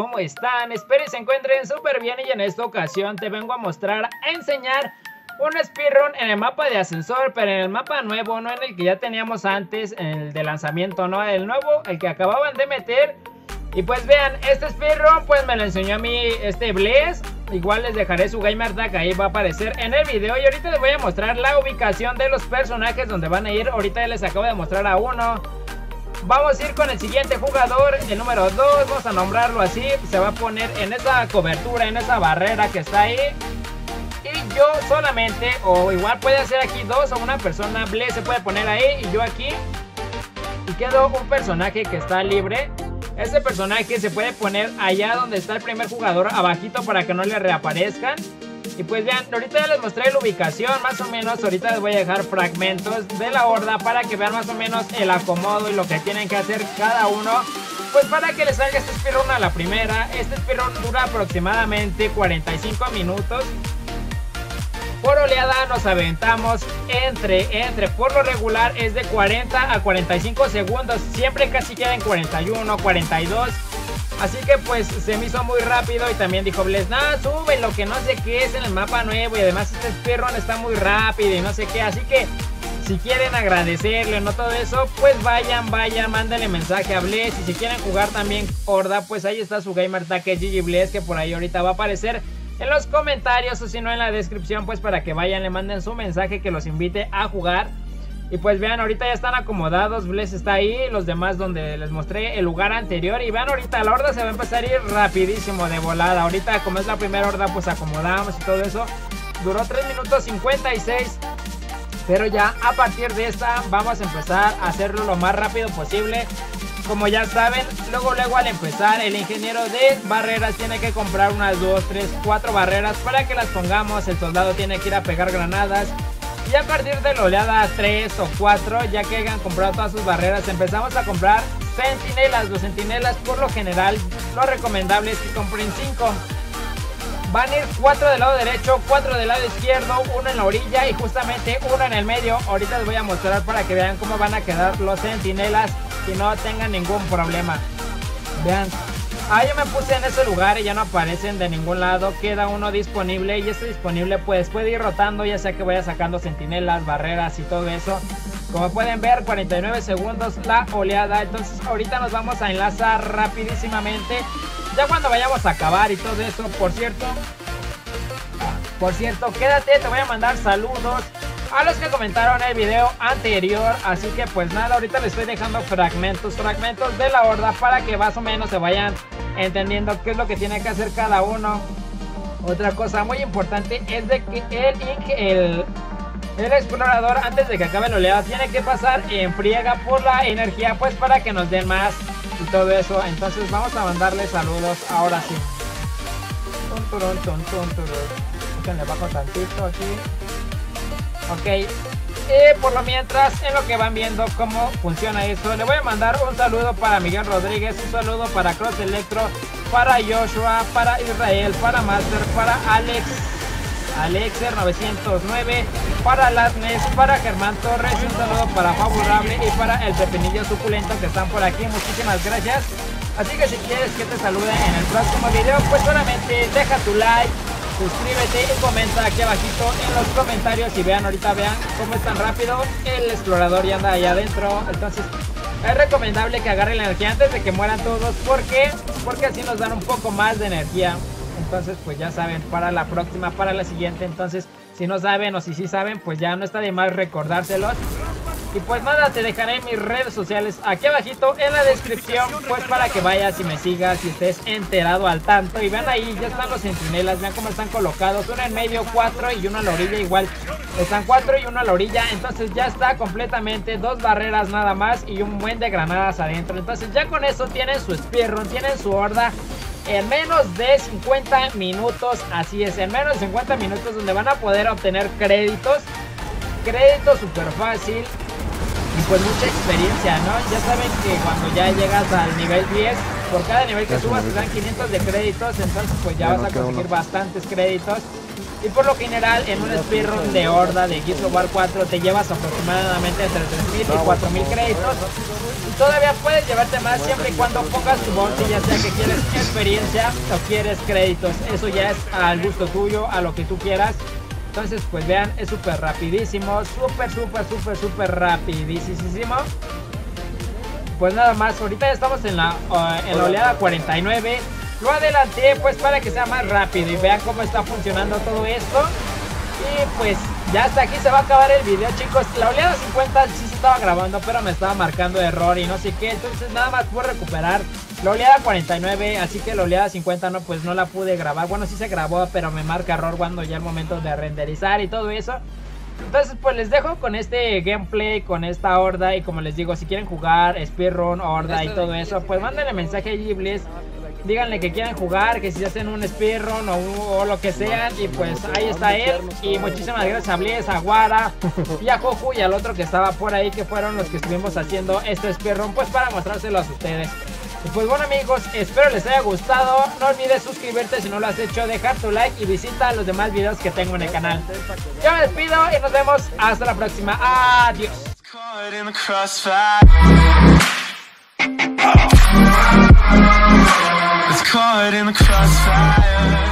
¿cómo están? Espero y se encuentren súper bien y en esta ocasión te vengo a enseñar un speedrun en el mapa de ascensor, pero en el mapa nuevo, no en el que ya teníamos antes, en el de lanzamiento, no, el nuevo, el que acababan de meter. Y pues vean, este speedrun pues me lo enseñó a mí Bless. Igual les dejaré su gamer tag, ahí va a aparecer en el video. Y ahorita les voy a mostrar la ubicación de los personajes donde van a ir. Ahorita ya les acabo de mostrar a uno. Vamos a ir con el siguiente jugador, el número 2, vamos a nombrarlo así. Se va a poner en esa cobertura, en esa barrera que está ahí. Y yo solamente, o igual puede ser aquí dos o una persona, Bless se puede poner ahí y yo aquí. Y quedó un personaje que está libre. Ese personaje se puede poner allá donde está el primer jugador, abajito, para que no le reaparezcan. Y pues vean, ahorita ya les mostré la ubicación, más o menos. Ahorita les voy a dejar fragmentos de la horda para que vean más o menos el acomodo y lo que tienen que hacer cada uno. Pues para que les salga este speedrun a la primera. Este speedrun dura aproximadamente 45 minutos. Por oleada nos aventamos por lo regular es de 40 a 45 segundos. Siempre casi queda en 41, 42. Así que pues se me hizo muy rápido. Y también dijo Bless, nada, sube lo que no sé qué es en el mapa nuevo. Y además este speedrun está muy rápido y no sé qué. Así que si quieren agradecerle, no todo eso, pues vayan, mándenle mensaje a Bless. Y si quieren jugar también horda, pues ahí está su gamer tag, que es GG Bless, que por ahí ahorita va a aparecer en los comentarios o si no en la descripción, pues para que vayan, le manden su mensaje que los invite a jugar. Y pues vean, ahorita ya están acomodados, Bless está ahí, los demás donde les mostré el lugar anterior. Y vean, ahorita la horda se va a empezar a ir rapidísimo, de volada. Ahorita como es la primera horda, pues acomodamos y todo eso. Duró 3 minutos 56. Pero ya a partir de esta vamos a empezar a hacerlo lo más rápido posible. Como ya saben, luego al empezar, el ingeniero de barreras tiene que comprar unas 2, 3, 4 barreras para que las pongamos. El soldado tiene que ir a pegar granadas. Y a partir de la oleada 3 o 4, ya que hayan comprado todas sus barreras, empezamos a comprar centinelas. Los centinelas, por lo general, lo recomendable es que compren 5. Van a ir 4 del lado derecho, 4 del lado izquierdo, 1 en la orilla y justamente 1 en el medio. Ahorita les voy a mostrar para que vean cómo van a quedar los centinelas y no tengan ningún problema. Vean, yo me puse en ese lugar y ya no aparecen de ningún lado. Queda uno disponible y este disponible pues puede ir rotando, ya sea que vaya sacando centinelas, barreras y todo eso. Como pueden ver, 49 segundos la oleada. Entonces ahorita nos vamos a enlazar rapidísimamente, ya cuando vayamos a acabar y todo eso. Por cierto, quédate, te voy a mandar saludos a los que comentaron el video anterior. Así que pues nada, ahorita les estoy dejando fragmentos de la horda para que más o menos se vayan entendiendo qué es lo que tiene que hacer cada uno. Otra cosa muy importante es de que el explorador, antes de que acabe la oleada, tiene que pasar en friega por la energía, pues para que nos den más y todo eso. Entonces vamos a mandarle saludos ahora sí. Le bajo tantito aquí. Ok, por lo mientras, en lo que van viendo cómo funciona esto, le voy a mandar un saludo para Miguel Rodríguez, un saludo para Cross Electro, para Joshua, para Israel, para Master, para Alexer 909, para Lasnes, para Germán Torres, un saludo para Favorable y para el Pepinillo Suculento que están por aquí. Muchísimas gracias. Así que si quieres que te salude en el próximo video, pues solamente deja tu like, suscríbete y comenta aquí abajito en los comentarios. Y vean, ahorita vean cómo es tan rápido el explorador y anda allá adentro. Entonces es recomendable que agarren la energía antes de que mueran todos. Porque así nos dan un poco más de energía. Entonces pues ya saben, para la próxima, para la siguiente. Entonces si no saben o si sí saben, pues ya no está de más recordárselos. Y pues nada, te dejaré mis redes sociales aquí abajito en la descripción, pues para que vayas y me sigas y estés enterado al tanto. Y vean ahí, ya están los centinelas, vean cómo están colocados, uno en medio, 4 y uno a la orilla. Igual están 4 y uno a la orilla. Entonces ya está completamente 2 barreras nada más y un buen de granadas adentro. Entonces ya con eso tienen su speedrun, tienen su horda en menos de 50 minutos. Así es, en menos de 50 minutos, donde van a poder obtener créditos súper fácil. Y pues mucha experiencia, ¿no? Ya saben que cuando ya llegas al nivel 10, por cada nivel que subas te dan 500 de créditos. Entonces pues ya vas a conseguir bastantes créditos. Y por lo general en un speedrun de horda de Gears of War 4 te llevas aproximadamente entre 3000 y 4000 créditos. Y todavía puedes llevarte más siempre y cuando pongas tu bounty, ya sea que quieres experiencia o quieres créditos. Eso ya es al gusto tuyo, a lo que tú quieras. Entonces pues vean, es súper rapidísimo, súper rapidísimo. Pues nada más, ahorita ya estamos en la oleada 49. Lo adelanté pues para que sea más rápido y vean cómo está funcionando todo esto. Y pues ya hasta aquí se va a acabar el video, chicos. La oleada 50 sí se estaba grabando, pero me estaba marcando error y no sé qué. Entonces nada más puedo recuperar la oleada 49. Así que la oleada 50 no, pues no la pude grabar. Bueno, sí se grabó, pero me marca error cuando ya el momento de renderizar y todo eso. Entonces pues les dejo con este gameplay, con esta horda. Y como les digo, si quieren jugar speedrun, horda y todo eso, pues mándenle mensaje a Ghiblis. Díganle que quieren jugar, que si hacen un speedrun o lo que sea. Y pues ahí está él. Y muchísimas gracias a Bless, a Guara y a Joju y al otro que estaba por ahí, que fueron los que estuvimos haciendo este speedrun, pues para mostrárselos a ustedes. Y pues bueno amigos, espero les haya gustado. No olvides suscribirte si no lo has hecho, dejar tu like y visita los demás videos que tengo en el canal. Yo me despido y nos vemos hasta la próxima. Adiós. Caught in the crossfire.